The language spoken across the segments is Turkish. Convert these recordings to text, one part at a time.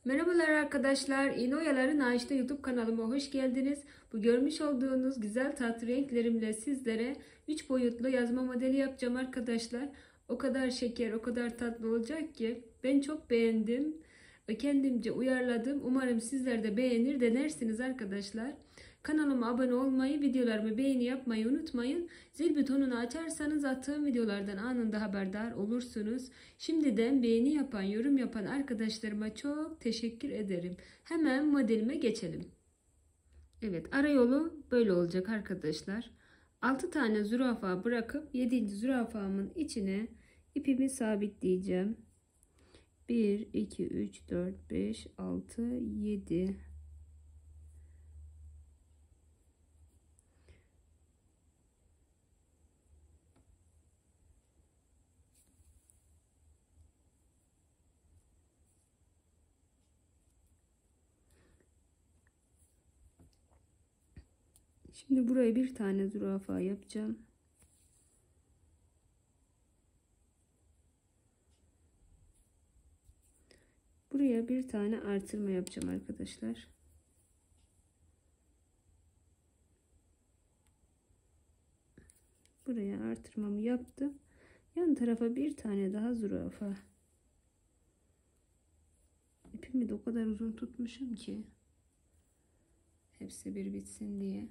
Merhabalar arkadaşlar. İğne Oyaları Naş'ta YouTube kanalıma hoş geldiniz. Bu görmüş olduğunuz güzel tatlı renklerimle sizlere 3 boyutlu yazma modeli yapacağım arkadaşlar. O kadar şeker, o kadar tatlı olacak ki ben çok beğendim. Kendimce uyarladım. Umarım sizler de beğenir, denersiniz arkadaşlar. Kanalıma abone olmayı, videolarımı beğeni yapmayı unutmayın. Zil butonunu açarsanız attığım videolardan anında haberdar olursunuz. Şimdiden beğeni yapan, yorum yapan arkadaşlarıma çok teşekkür ederim. Hemen modelime geçelim. Evet, arayolu böyle olacak arkadaşlar. 6 tane zürafa bırakıp 7. zürafamın içine ipimi sabitleyeceğim. 1, 2, 3, 4, 5, 6, 7. Şimdi buraya bir tane zürafa yapacağım. Buraya bir tane artırma yapacağım arkadaşlar. Buraya artırmamı yaptım. Yan tarafa bir tane daha zürafa. İpimi de o kadar uzun tutmuşum ki hepsi bir bitsin diye.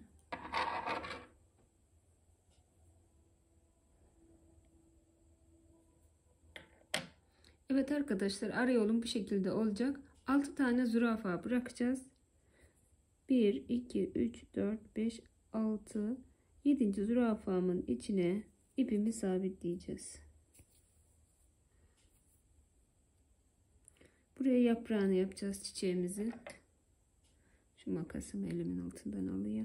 Evet arkadaşlar, arayolum bu şekilde olacak. 6 tane zürafa bırakacağız. 1, 2, 3, 4, 5, 6, 7. zürafamın içine ipimi sabitleyeceğiz. Buraya yaprağını yapacağız, çiçeğimizi. Şu makasımı elimin altından alayım.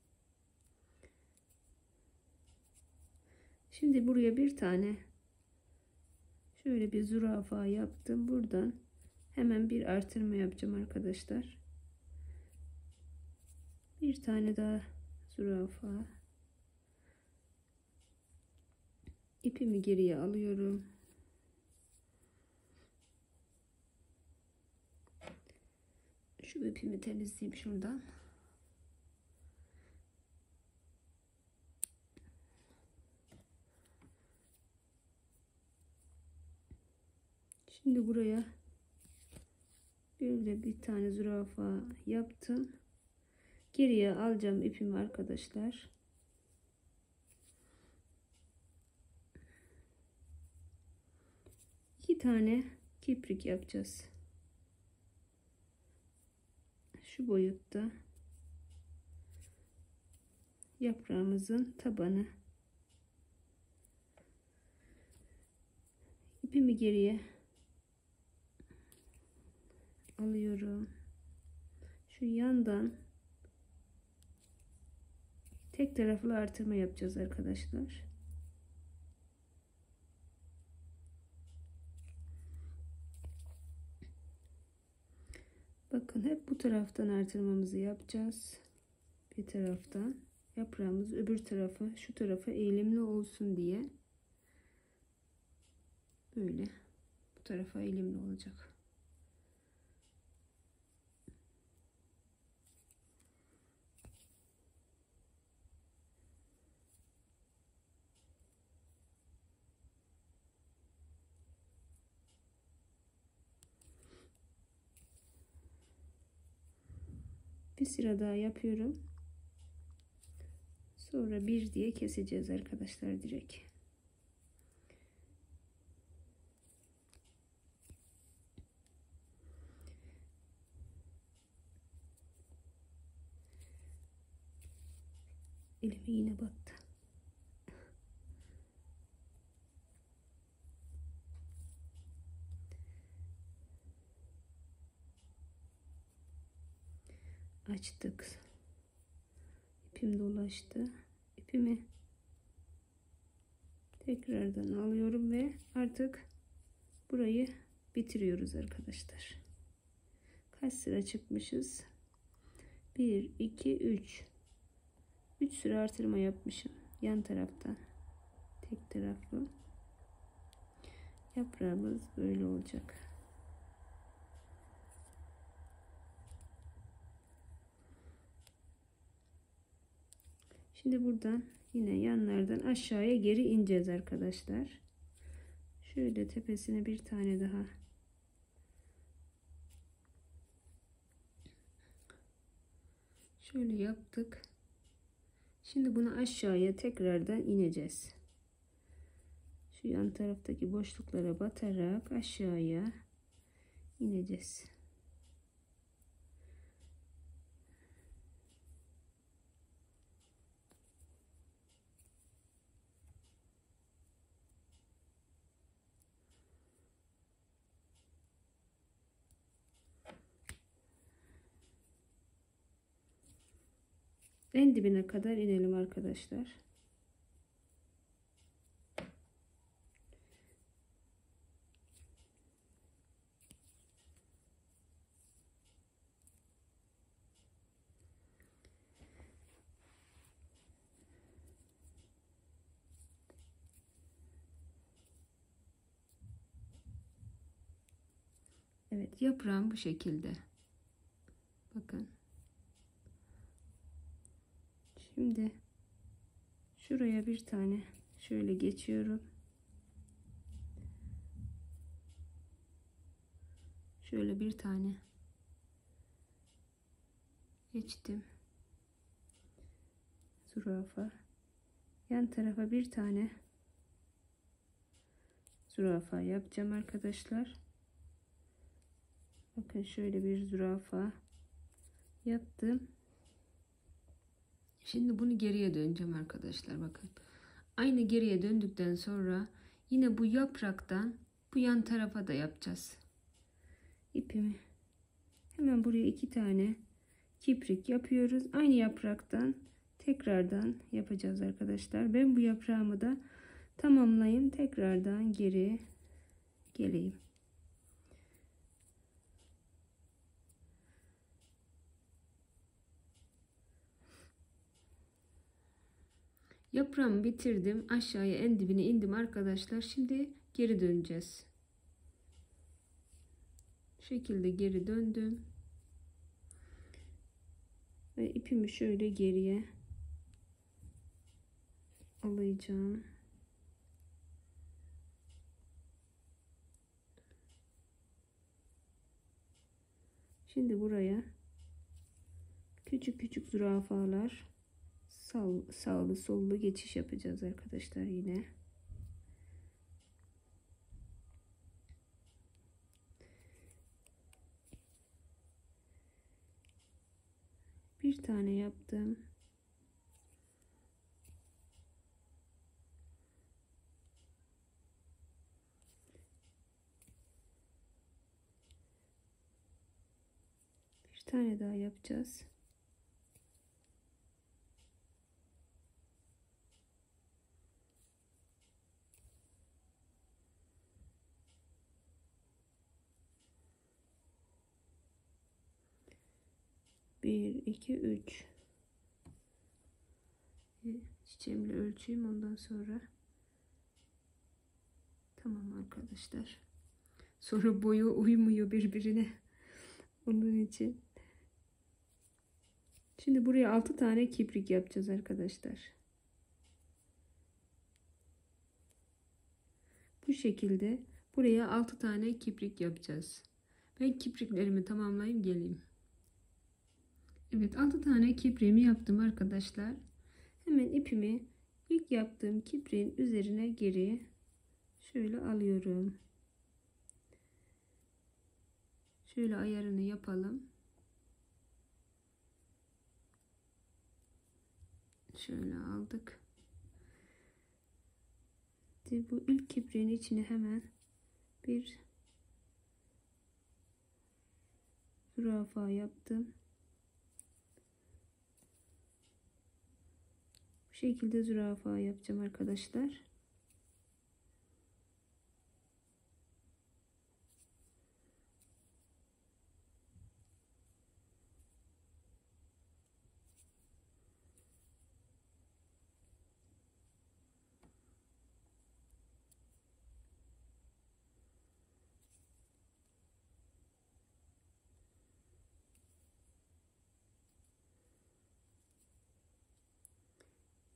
Şimdi buraya bir tane şöyle bir zürafa yaptım. Buradan hemen bir artırma yapacağım arkadaşlar. Bir tane daha zürafa. İpimi geriye alıyorum. Şu ipimi temizleyeyim şuradan. Şimdi buraya bir tane zürafa yaptım. Geriye alacağım ipimi arkadaşlar. İki tane kiprik yapacağız. Şu boyutta yaprağımızın tabanı. İpimi geriye alıyorum. Şu yandan tek taraflı artırma yapacağız arkadaşlar. Bakın, hep bu taraftan artırmamızı yapacağız. Bir taraftan yaprağımız öbür tarafa, şu tarafa eğilimli olsun diye böyle bu tarafa eğilimli olacak. Bir sıra daha yapıyorum. Sonra bir diye keseceğiz arkadaşlar direkt. Elime yine battı. Açtık. İpim dolaştı. İpimi tekrardan alıyorum ve artık burayı bitiriyoruz arkadaşlar. Kaç sıra çıkmışız? 1, 2, 3. 3 sıra artırma yapmışım. Yan taraftan. Tek taraflı. Yaprağımız böyle olacak. Şimdi buradan yine yanlardan aşağıya geri ineceğiz arkadaşlar. Şöyle tepesine bir tane daha. Şöyle yaptık. Şimdi bunu aşağıya tekrardan ineceğiz. Şu yan taraftaki boşluklara batarak aşağıya ineceğiz. En dibine kadar inelim arkadaşlar. Evet, yaprağım bu şekilde. Bakın. Şimdi şuraya bir tane şöyle geçiyorum. Şöyle bir tane geçtim. Zürafa. Yan tarafa bir tane zürafa yapacağım arkadaşlar. Bakın şöyle bir zürafa yaptım. Şimdi bunu geriye döneceğim arkadaşlar. Bakın. Aynı geriye döndükten sonra yine bu yapraktan bu yan tarafa da yapacağız. İpimi hemen buraya 2 tane kiprik yapıyoruz. Aynı yapraktan tekrardan yapacağız arkadaşlar. Ben bu yaprağımı da tamamlayayım. Tekrardan geri geleyim. Yaprağımı bitirdim. Aşağıya en dibine indim arkadaşlar. Şimdi geri döneceğiz. Bu şekilde geri döndüm. Ve ipimi şöyle geriye alacağım. Şimdi buraya küçük küçük zürafalar sağlı sollu geçiş yapacağız arkadaşlar yine. Bir tane yaptım. Bir tane daha yapacağız. Bir, iki, üç. Çiçeğimle ölçeyim ondan sonra. Tamam arkadaşlar. Sonra boyu uymuyor birbirine. Onun için. Şimdi buraya 6 tane kiprik yapacağız arkadaşlar. Bu şekilde buraya 6 tane kiprik yapacağız. Ben kipriklerimi tamamlayayım geleyim. Evet, 6 tane kipriğimi yaptım arkadaşlar. Hemen ipimi ilk yaptığım kipriğin üzerine geri şöyle alıyorum. Şöyle ayarını yapalım. Şöyle aldık. Şimdi bu ilk kipriğin içine hemen bir zürafa yaptım. Bu şekilde zürafa yapacağım arkadaşlar.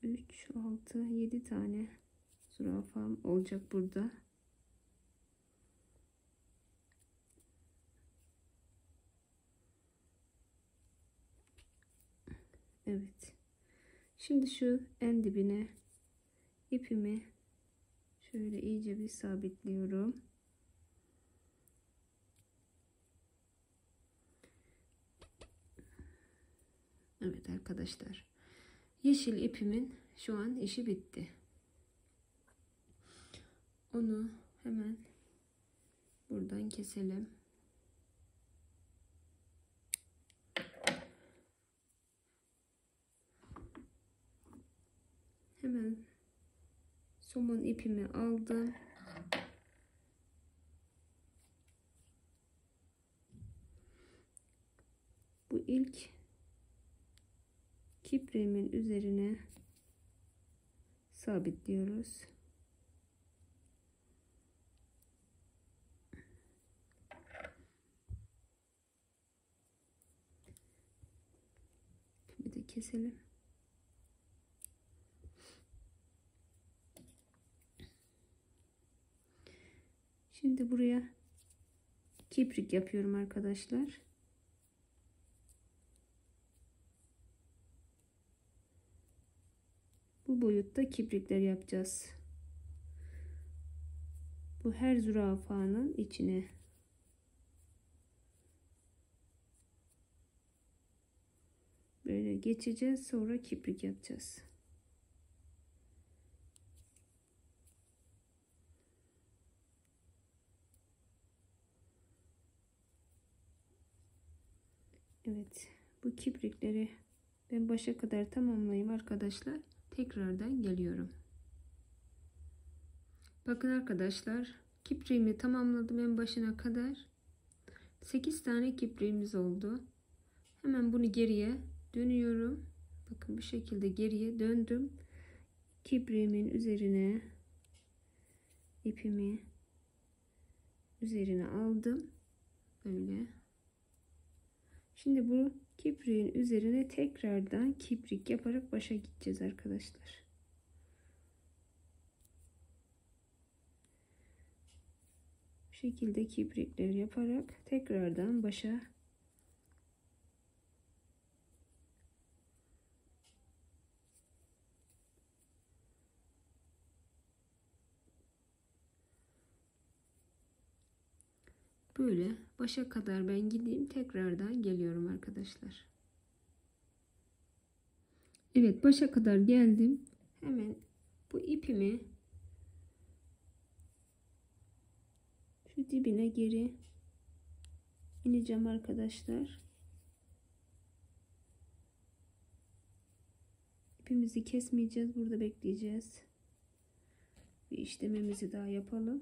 3, 6, 7 tane zürafam olacak burada. Evet. Şimdi şu en dibine ipimi şöyle iyice bir sabitliyorum. Evet arkadaşlar. Yeşil ipimin şu an işi bitti. Onu hemen buradan keselim. Hemen somon ipimi aldım. Bu ilk kipriğimin üzerine sabitliyoruz. Bir de keselim. Şimdi buraya kiprik yapıyorum arkadaşlar. Bu boyutta kiprikler yapacağız. Bu her zürafanın içine böyle geçeceğiz, sonra kiprik yapacağız. Evet, bu kiprikleri ben başa kadar tamamlayayım arkadaşlar. Tekrardan geliyorum. Bakın arkadaşlar, kipriğimi tamamladım en başına kadar. 8 tane kipriğimiz oldu. Hemen bunu geriye dönüyorum. Bakın bu şekilde geriye döndüm. Kipriğimin üzerine ipimi üzerine aldım. Böyle. Şimdi bu kipriğin üzerine tekrardan kiprik yaparak başa gideceğiz arkadaşlar. Bu şekilde kiprikler yaparak tekrardan başa böyle başa kadar ben gideyim, tekrardan geliyorum arkadaşlar. Evet, başa kadar geldim. Hemen bu ipimi şu dibine geri ineceğim arkadaşlar. İpimizi kesmeyeceğiz, burada bekleyeceğiz. Bir işlemimizi daha yapalım.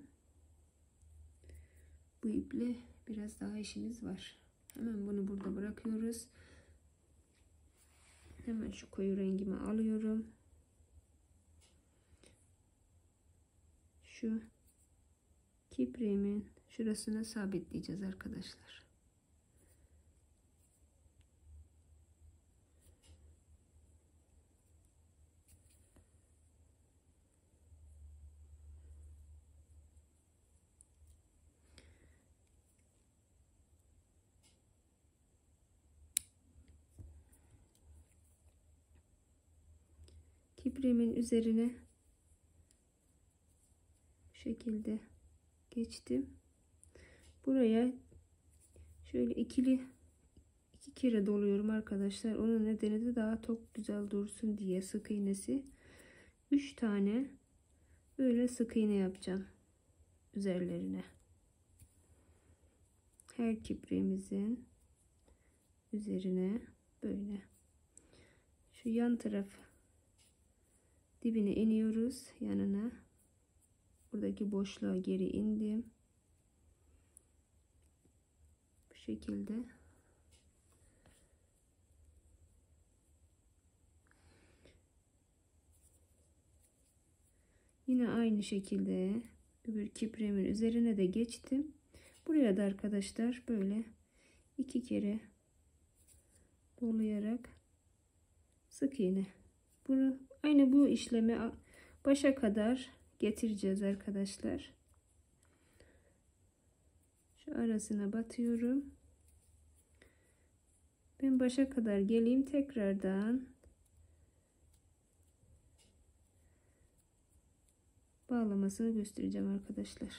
Bu iple biraz daha işimiz var. Hemen bunu burada bırakıyoruz. Hemen şu koyu rengimi alıyorum. Şu kipriğimin şurasına sabitleyeceğiz arkadaşlar. Kipriğimin üzerine bu şekilde geçtim. Buraya şöyle iki kere doluyorum arkadaşlar. Onun nedeni de daha çok güzel dursun diye sık iğnesi. 3 tane böyle sık iğne yapacağım üzerlerine. Her kipriğimizin üzerine böyle. Şu yan taraf dibine iniyoruz, yanına. Buradaki boşluğa geri indim. Bu şekilde. Yine aynı şekilde öbür kipriğimin üzerine de geçtim. Buraya da arkadaşlar böyle 2 kere dolayarak sık iğne. Bunu Aynı bu işlemi başa kadar getireceğiz arkadaşlar. Şu arasına batıyorum. Ben başa kadar geleyim, tekrardan bağlamasını göstereceğim arkadaşlar.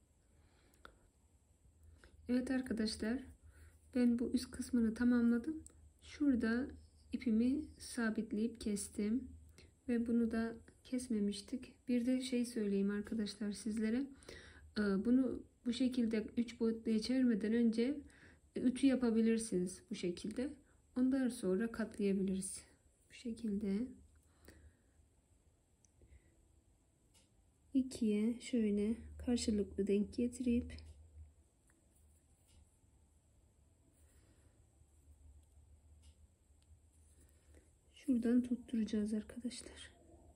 Evet arkadaşlar, ben bu üst kısmını tamamladım. Şurada ipimi sabitleyip kestim ve bunu da kesmemiştik. Bir de şey söyleyeyim arkadaşlar sizlere. Bunu bu şekilde 3 boyutluya çevirmeden önce ütü yapabilirsiniz bu şekilde. Ondan sonra katlayabiliriz. Bu şekilde ikiye şöyle karşılıklı denk getirip şuradan tutturacağız arkadaşlar.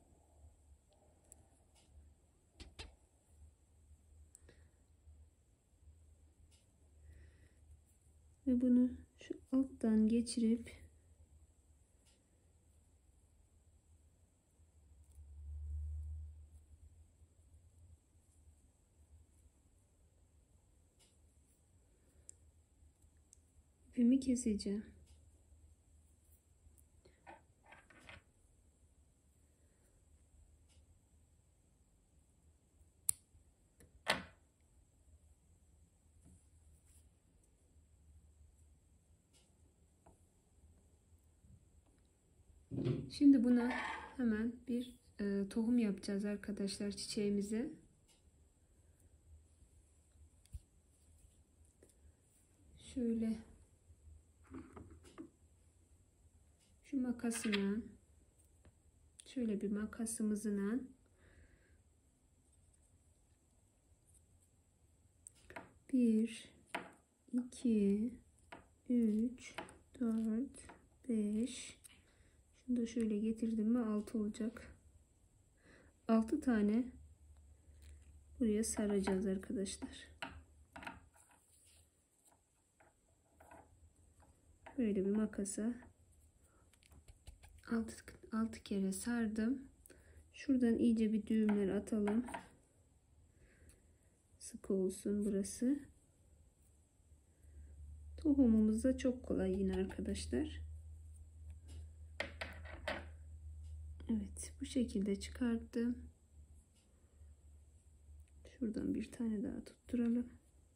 Ve bunu şu alttan geçirip ipimi keseceğim. Şimdi buna hemen bir tohum yapacağız arkadaşlar çiçeğimize. Şöyle şu makasına, şöyle bir makasımızla bir, iki, üç, dört, beş. Şunu da şöyle getirdim mi 6 olacak. 6 tane buraya saracağız arkadaşlar. Böyle bir makasa 6 kere sardım. Şuradan iyice bir düğümler atalım. Sıkı olsun burası. Tohumumuz da çok kolay yine arkadaşlar. Evet, bu şekilde çıkarttım. Şuradan bir tane daha tutturalım.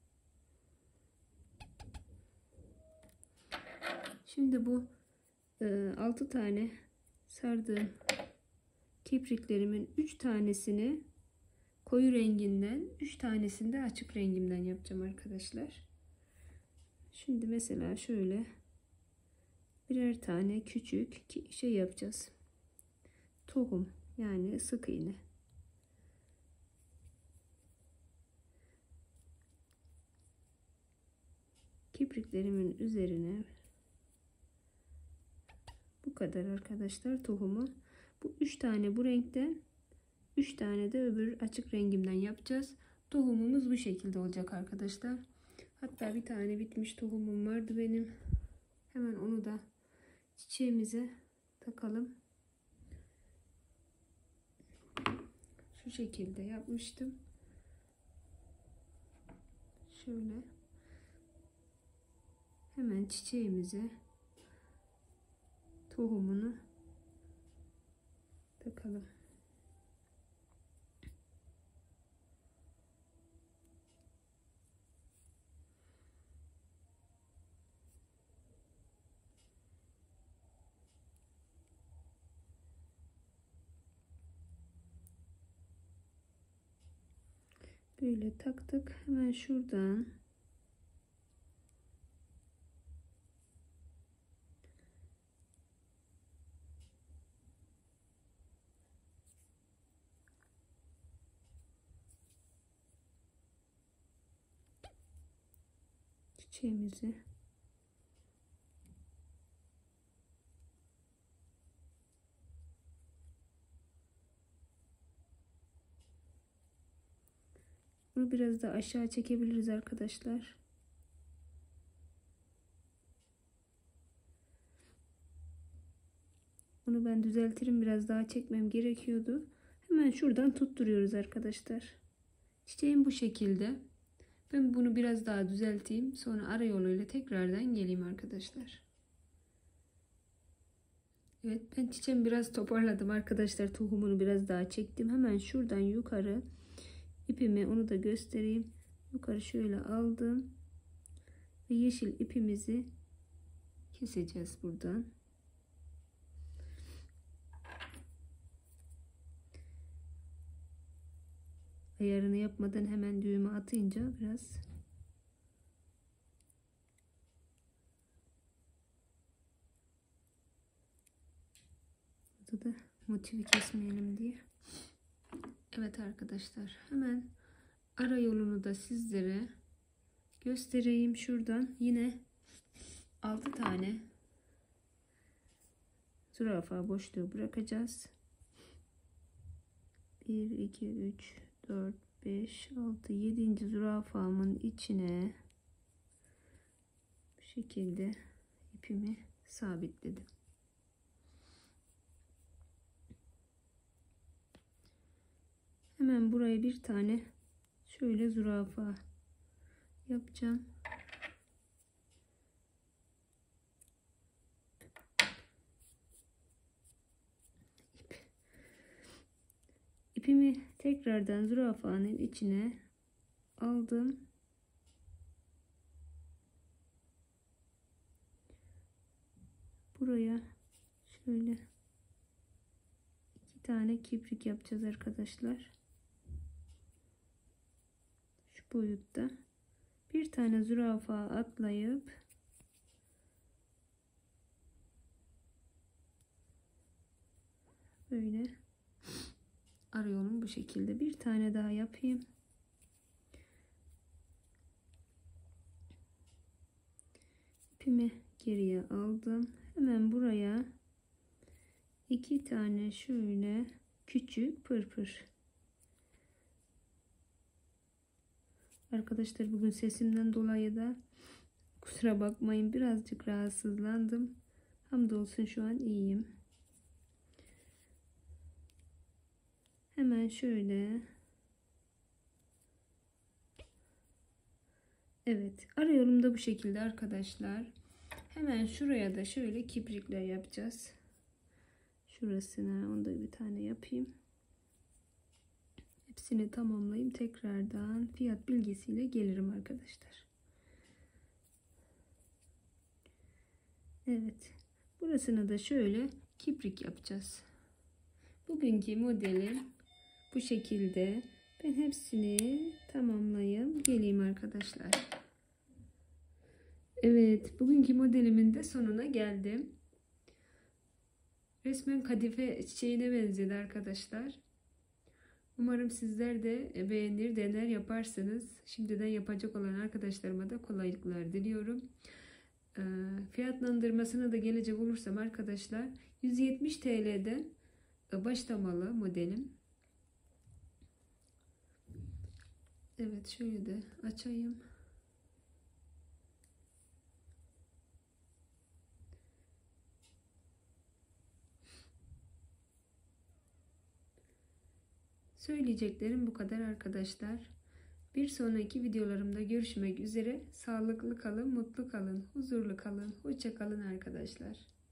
Şimdi bu 6 tane sardığım kipriklerimin 3 tanesini koyu renginden, 3 tanesini de açık rengimden yapacağım arkadaşlar. Şimdi mesela şöyle birer tane küçük şey yapacağız. Tohum, yani sık iğne. Kipriklerimin üzerine bu kadar arkadaşlar tohumu. Bu 3 tane bu renkten, 3 tane de öbür açık rengimden yapacağız. Tohumumuz bu şekilde olacak arkadaşlar. Hatta bir tane bitmiş tohumum vardı benim. Hemen onu da çiçeğimize takalım. Şu şekilde yapmıştım. Şöyle hemen çiçeğimize tohumunu takalım. Böyle taktık. Hemen şuradan çiçeğimizi bunu biraz da aşağı çekebiliriz arkadaşlar. Onu ben düzeltirim. Biraz daha çekmem gerekiyordu. Hemen şuradan tutturuyoruz arkadaşlar. Çiçeğim bu şekilde. Ben bunu biraz daha düzelteyim. Sonra ara yoluyla tekrardan geleyim arkadaşlar. Evet, ben çiçeğimi biraz toparladım arkadaşlar. Tohumunu biraz daha çektim. Hemen şuradan yukarı ipimi, onu da göstereyim. Yukarı şöyle aldım. Ve yeşil ipimizi keseceğiz buradan. Ayarını yapmadan hemen düğümü atınca biraz burada da motifi kesmeyelim diye. Evet arkadaşlar, hemen ara yolunu da sizlere göstereyim. Şuradan yine 6 tane zürafa boşluğu bırakacağız. 1 2 3 4 5 6 7. zürafamın içine bu şekilde ipimi sabitledim. Hemen buraya bir tane şöyle zürafa yapacağım. İpimi tekrardan zürafanın içine aldım. Buraya şöyle 2 tane kiprik yapacağız arkadaşlar. Şu boyutta. Bir tane zürafa atlayıp böyle arıyorum bu şekilde. Bir tane daha yapayım. İpimi geriye aldım. Hemen buraya 2 tane şöyle küçük pırpır. Arkadaşlar bugün sesimden dolayı da kusura bakmayın, birazcık rahatsızlandım. Hamdolsun şu an iyiyim. Hemen şöyle. Evet, ara yolum da bu şekilde arkadaşlar. Hemen şuraya da şöyle kiprikler yapacağız. Şurasına onda bir tane yapayım. Hepsini tamamlayayım. Tekrardan fiyat bilgisiyle gelirim arkadaşlar. Evet. Burasını da şöyle kiprik yapacağız. Bugünkü modelim bu şekilde. Ben hepsini tamamlayayım geleyim arkadaşlar. Evet, bugünkü modelimin de sonuna geldim. Resmen kadife çiçeğine benzedi arkadaşlar. Umarım sizler de beğenir, dener yaparsınız. Şimdiden yapacak olan arkadaşlarıma da kolaylıklar diliyorum. Fiyatlandırmasına da gelecek olursam arkadaşlar, 170 TL'den başlamalı modelim. Evet, şöyle de açayım. Söyleyeceklerim bu kadar arkadaşlar. Bir sonraki videolarımda görüşmek üzere. Sağlıklı kalın, mutlu kalın, huzurlu kalın, hoşça kalın arkadaşlar.